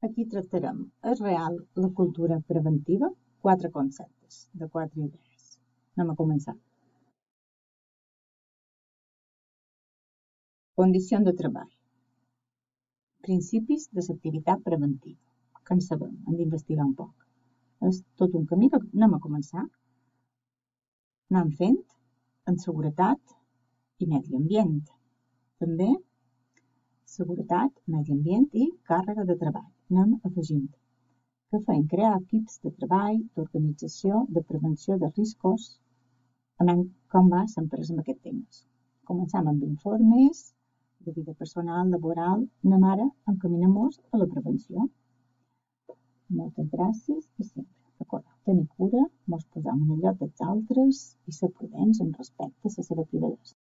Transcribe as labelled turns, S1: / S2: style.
S1: Aquí tractarem, és real la cultura preventiva? 4 conceptes, de 4 idees. Anem a començar. Condicions de treball. Principis de l'activitat preventiva. Que en sabem, hem d'investigar un poc. És tot un camí que anem a començar. Anem fent en seguretat i medi ambient. També seguretat, medi ambient i càrrega de treball. Anem afegint. Que feien crear equips de treball, d'organització, de prevenció de riscos, anant com va l'empresa amb aquests temes. Començam amb informes de vida personal, laboral, anem ara encaminem-nos a la prevenció. Moltes gràcies i sempre. Recordeu, tenir cura, mos posam en el lloc dels altres i ser prudents en respecte a la seva privadesa.